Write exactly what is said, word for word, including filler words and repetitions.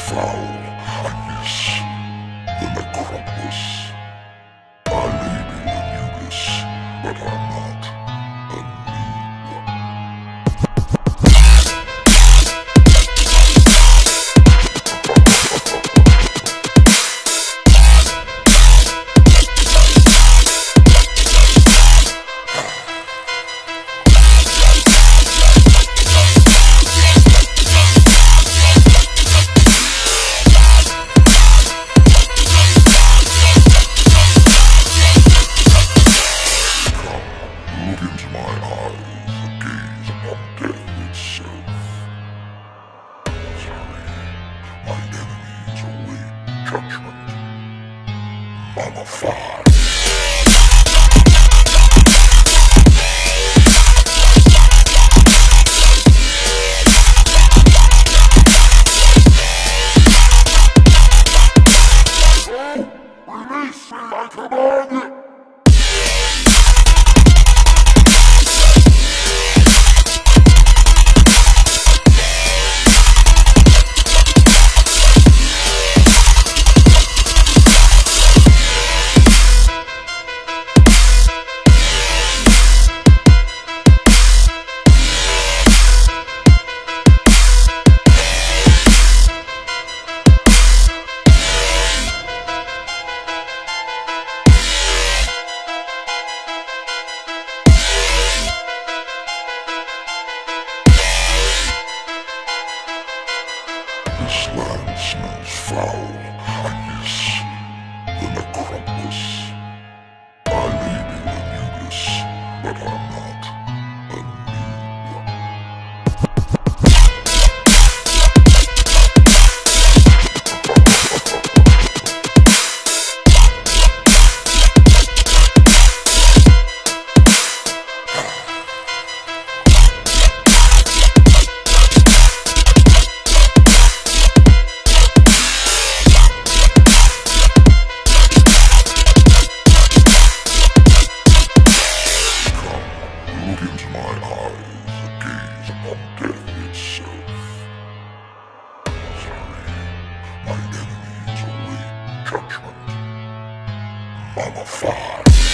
foul. I miss the necropolis. I may be Ånûbï, but I'm not a noob. Look into my eyes, gaze upon death itself. Sorry, my enemies await judgment. Mummified. Oh, release me, I command you! This land smells foul. I miss the necropolis. I may be Ånûbï, but I'm not a noob. Look into my eyes, gaze upon death itself. Sorry, my enemies await judgment. Mummified.